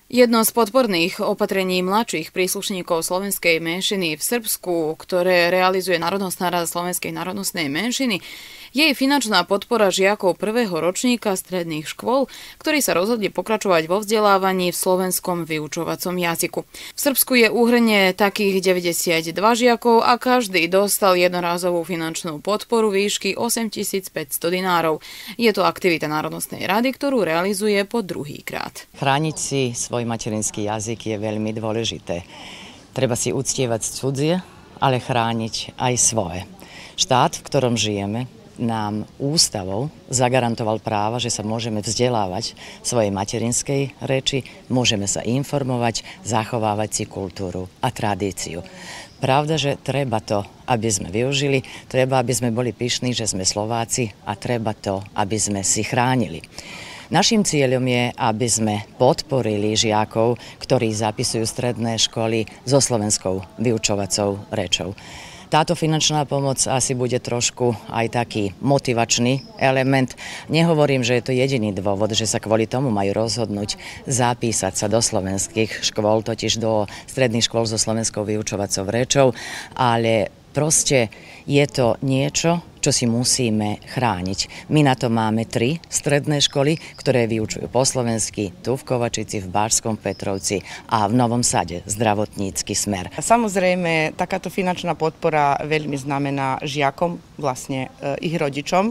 Jedno z podporných opatrení mladších príslušníkov slovenskej menšiny v Srbsku, ktoré realizuje Národnostná rada slovenskej národnostnej menšiny, je finančná podpora žiakov prvého ročníka stredných škôl, ktorí sa rozhodli pokračovať vo vzdelávaní v slovenskom vyučovacom jazyku. V Srbsku je úhrne takých 92 žiakov a každý dostal jednorázovú finančnú podporu výšky 8500 dinárov. Je to aktivita Národnostnej rady, ktorú realizuje po druhýkrát. Chrániť si svoj materinský jazyk je veľmi dôležité. Treba si uctievať cudzie, ale chrániť aj svoje. Štát, v ktorom žijeme, nám ústavou zagarantoval práva, že sa môžeme vzdelávať v svojej materinskej reči, môžeme sa informovať, zachovávať si kultúru a tradíciu. Pravda, že treba to, aby sme využili, treba, aby sme boli pyšní, že sme Slováci a treba to, aby sme si chránili. Naším cieľom je, aby sme podporili žiakov, ktorí zapisujú stredné školy so slovenskou vyučovacou rečou. Táto finančná pomoc asi bude trošku aj taký motivačný element. Nehovorím, že je to jediný dôvod, že sa kvôli tomu majú rozhodnúť zapísať sa do slovenských škôl, totiž do stredných škôl so slovenskou vyučovacou rečou, ale proste je to niečo, čo si musíme chrániť. My na to máme 3 stredné školy, ktoré vyučujú po slovensky, tu v Kovačici, v Bašskom Petrovci a v Novom Sade zdravotnícky smer. Samozrejme, takáto finančná podpora veľmi znamená žiakom, vlastne ich rodičom.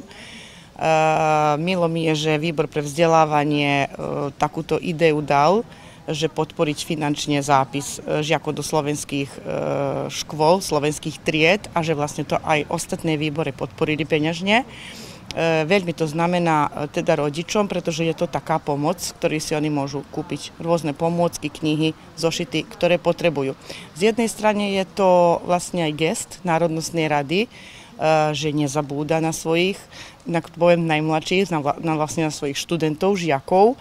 Milo mi je, že Výbor pre vzdelávanie takúto ideu dal, že podporiť finančne zápis žiakov do slovenských škôl, slovenských tried a že vlastne to aj ostatné výbory podporili peňažne. Veľmi to znamená teda rodičom, pretože je to taká pomoc, ktorý si oni môžu kúpiť rôzne pomôcky, knihy, zošity, ktoré potrebujú. Z jednej strany je to vlastne aj gest Národnostnej rady, že nezabúda na svojich, inak poviem najmladších, vlastne na svojich študentov, žiakov.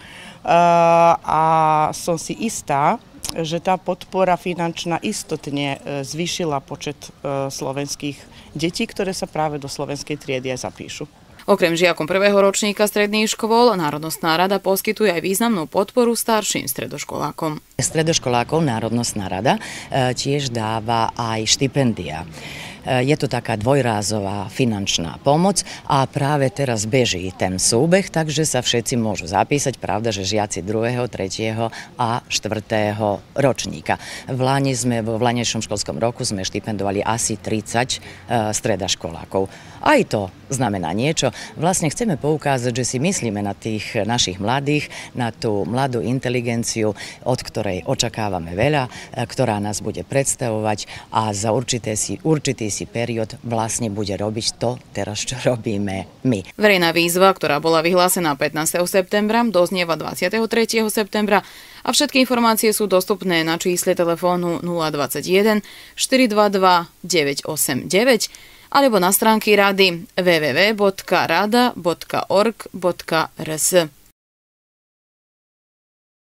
A som si istá, že tá podpora finančná istotne zvýšila počet slovenských detí, ktoré sa práve do slovenskej triedy aj zapíšu. Okrem žiakom prvého ročníka stredných škôl, Národnostná rada poskytuje aj významnú podporu starším stredoškolákom. Stredoškolákov Národnostná rada tiež dáva aj štipendia. Je to taká dvojrázová finančná pomoc a práve teraz beží ten súbeh, takže sa všetci môžu zapísať. Pravda, že žiaci 2., 3. a 4. ročníka. V lanejšom školskom roku sme štipendovali asi 30 stredaškolákov. Aj to znamená niečo. Vlastne chceme poukázať, že si myslíme na tých našich mladých, na tú mladú inteligenciu, od ktorej očakávame veľa, ktorá nás bude predstavovať a za určitý si periód vlastne bude robiť to teraz, čo robíme my. Verejná výzva, ktorá bola vyhlásená 15. septembra, doznieva 23. septembra a všetky informácie sú dostupné na čísle telefónu 021 422 989 alebo na stránky rady www.rada.org.rs.